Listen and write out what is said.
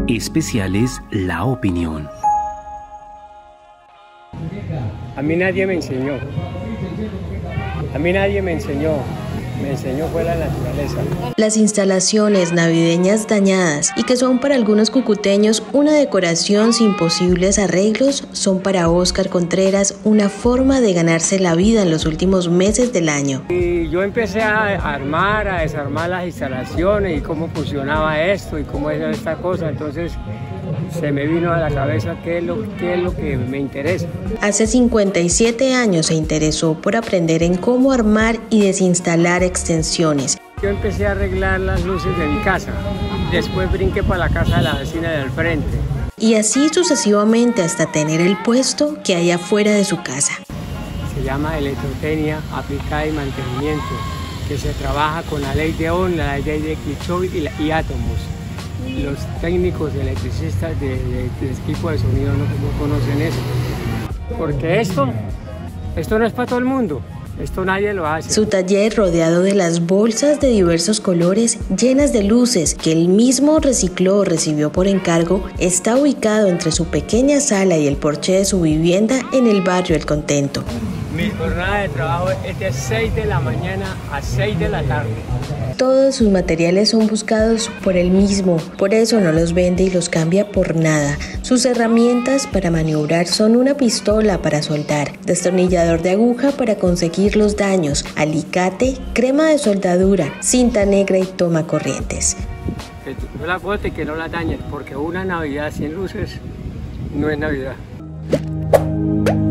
Especiales La Opinión. A mí nadie me enseñó. Me enseñó fue la naturaleza. Las instalaciones navideñas dañadas y que son para algunos cucuteños una decoración sin posibles arreglos, son para Óscar Contreras una forma de ganarse la vida en los últimos meses del año. Y yo empecé a desarmar las instalaciones y cómo funcionaba esto y cómo era esta cosa, entonces se me vino a la cabeza qué es lo que me interesa. Hace 57 años se interesó por aprender en cómo armar y desinstalar extensiones. Yo empecé a arreglar las luces de mi casa, después brinqué para la casa de la vecina del frente. Y así sucesivamente hasta tener el puesto que hay afuera de su casa. Se llama electrotecnia aplicada y mantenimiento, que se trabaja con la ley de Ohm, la ley de Kirchhoff y átomos. Los técnicos electricistas de equipo de sonido no conocen eso, porque esto no es para todo el mundo, esto nadie lo hace. Su taller, rodeado de las bolsas de diversos colores llenas de luces que él mismo recicló o recibió por encargo, está ubicado entre su pequeña sala y el porche de su vivienda en el barrio El Contento. Mi jornada de trabajo es de 6 de la mañana a 6 de la tarde. Todos sus materiales son buscados por él mismo, por eso no los vende y los cambia por nada. Sus herramientas para maniobrar son una pistola para soldar, destornillador de aguja para conseguir los daños, alicate, crema de soldadura, cinta negra y toma corrientes. Que no la bote, que no la dañes, porque una Navidad sin luces no es Navidad.